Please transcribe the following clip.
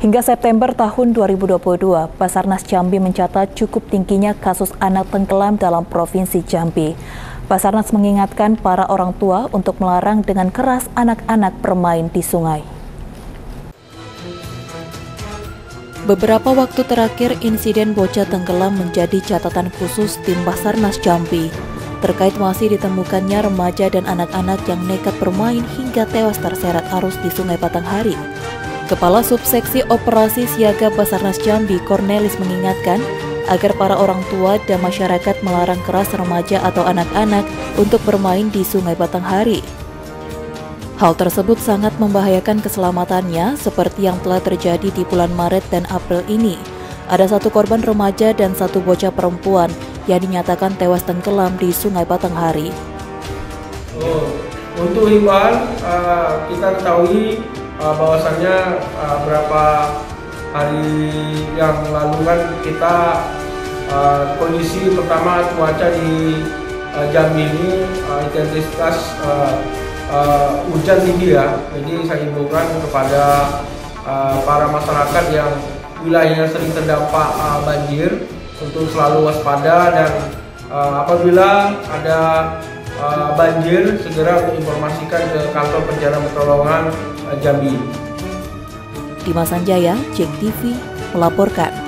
Hingga September tahun 2022, Basarnas Jambi mencatat cukup tingginya kasus anak tenggelam dalam Provinsi Jambi. Basarnas mengingatkan para orang tua untuk melarang dengan keras anak-anak bermain di sungai. Beberapa waktu terakhir, insiden bocah tenggelam menjadi catatan khusus tim Basarnas Jambi. Terkait masih ditemukannya remaja dan anak-anak yang nekat bermain hingga tewas terseret arus di Sungai Batanghari. Kepala Subseksi Operasi Siaga Basarnas Jambi, Cornelis, mengingatkan agar para orang tua dan masyarakat melarang keras remaja atau anak-anak untuk bermain di Sungai Batanghari. Hal tersebut sangat membahayakan keselamatannya seperti yang telah terjadi di bulan Maret dan April ini. Ada 1 korban remaja dan 1 bocah perempuan yang dinyatakan tewas tenggelam di Sungai Batanghari. Untuk himbauan, kita ketahui bahwasannya beberapa hari yang lalu kan kita kondisi pertama cuaca di Jambi ini intensitas hujan tinggi ya. Jadi saya himbaukan kepada para masyarakat yang wilayahnya sering terdampak banjir untuk selalu waspada dan apabila ada banjir segera untuk informasikan ke kantor pencarian pertolongan Jambi. Dimas Sanjaya, JEK TV melaporkan.